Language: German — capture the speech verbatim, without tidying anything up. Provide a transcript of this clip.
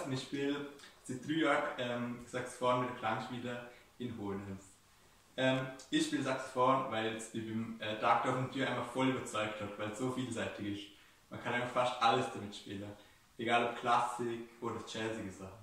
Lukas und ich spiele seit drei Jahren ähm, Saxophon mit der Klangschmiede in Hohenems. Ähm, ich spiele Saxophon, weil es mich beim äh, Tag auf der Tür einfach voll überzeugt hat, weil es so vielseitig ist. Man kann einfach fast alles damit spielen, egal ob Klassik oder jazzige Sachen.